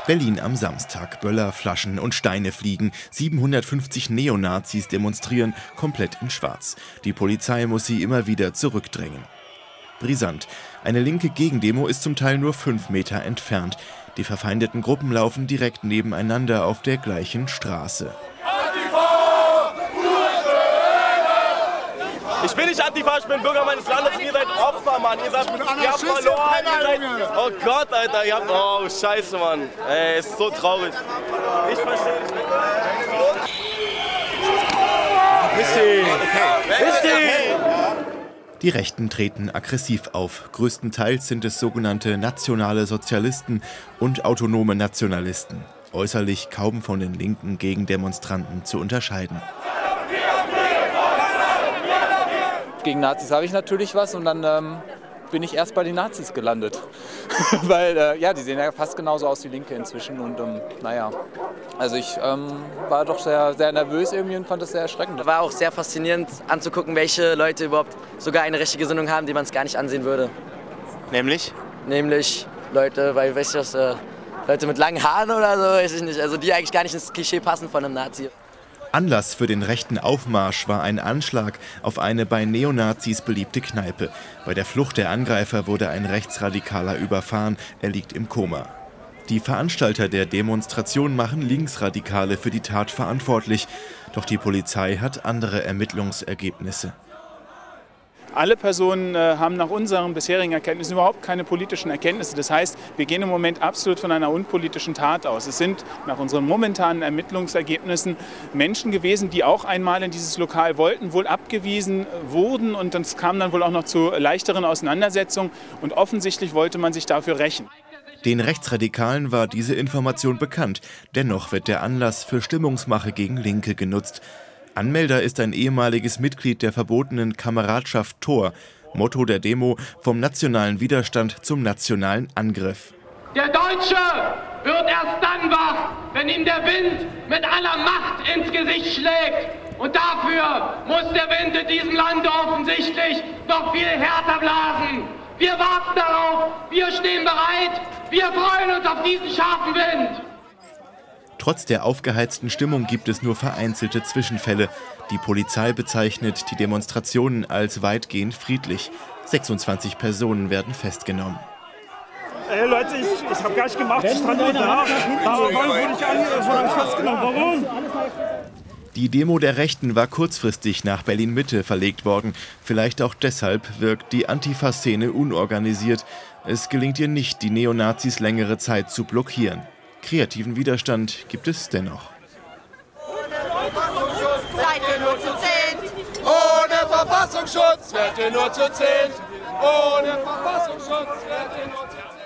Berlin am Samstag. Böller, Flaschen und Steine fliegen. 750 Neonazis demonstrieren, komplett in Schwarz. Die Polizei muss sie immer wieder zurückdrängen. Brisant. Eine linke Gegendemo ist zum Teil nur 5 Meter entfernt. Die verfeindeten Gruppen laufen direkt nebeneinander auf der gleichen Straße. Ich bin nicht Antifa, ich bin Bürger meines Landes. Ihr seid Opfer, Mann. Ihr habt verloren. Oh Gott, Alter. Ihr habt, oh, scheiße, Mann. Ey, ist so traurig. Ich verstehe nicht. Die Rechten treten aggressiv auf. Größtenteils sind es sogenannte nationale Sozialisten und autonome Nationalisten. Äußerlich kaum von den linken Gegendemonstranten zu unterscheiden. Gegen Nazis habe ich natürlich was und dann bin ich erst bei den Nazis gelandet. Weil, ja, die sehen ja fast genauso aus wie Linke inzwischen und naja. Also ich war doch sehr, sehr nervös irgendwie und fand das sehr erschreckend. War auch sehr faszinierend anzugucken, welche Leute überhaupt sogar eine rechte Gesinnung haben, die man es gar nicht ansehen würde. Nämlich? Nämlich Leute, weil, weiß ich was, Leute mit langen Haaren oder so, weiß ich nicht. Also die eigentlich gar nicht ins Klischee passen von einem Nazi. Anlass für den rechten Aufmarsch war ein Anschlag auf eine bei Neonazis beliebte Kneipe. Bei der Flucht der Angreifer wurde ein Rechtsradikaler überfahren, er liegt im Koma. Die Veranstalter der Demonstration machen Linksradikale für die Tat verantwortlich, doch die Polizei hat andere Ermittlungsergebnisse. Alle Personen haben nach unseren bisherigen Erkenntnissen überhaupt keine politischen Erkenntnisse. Das heißt, wir gehen im Moment absolut von einer unpolitischen Tat aus. Es sind nach unseren momentanen Ermittlungsergebnissen Menschen gewesen, die auch einmal in dieses Lokal wollten, wohl abgewiesen wurden und es kam dann wohl auch noch zu leichteren Auseinandersetzungen und offensichtlich wollte man sich dafür rächen. Den Rechtsradikalen war diese Information bekannt. Dennoch wird der Anlass für Stimmungsmache gegen Linke genutzt. Anmelder ist ein ehemaliges Mitglied der verbotenen Kameradschaft Tor. Motto der Demo: vom nationalen Widerstand zum nationalen Angriff. Der Deutsche wird erst dann wach, wenn ihm der Wind mit aller Macht ins Gesicht schlägt. Und dafür muss der Wind in diesem Lande offensichtlich noch viel härter blasen. Wir warten darauf, wir stehen bereit, wir freuen uns auf diesen scharfen Wind. Trotz der aufgeheizten Stimmung gibt es nur vereinzelte Zwischenfälle. Die Polizei bezeichnet die Demonstrationen als weitgehend friedlich. 26 Personen werden festgenommen. Ey Leute, ich habe gar nicht gemacht, ich stand nur da. Aber warum wurde ich festgenommen? Warum? Die Demo der Rechten war kurzfristig nach Berlin-Mitte verlegt worden. Vielleicht auch deshalb wirkt die Antifa-Szene unorganisiert. Es gelingt ihr nicht, die Neonazis längere Zeit zu blockieren. Kreativen Widerstand gibt es dennoch. Seid ihr nur zu 10? Ohne Verfassungsschutz werdet ihr nur zu 10. Ohne Verfassungsschutz werdet ihr nur zu 10.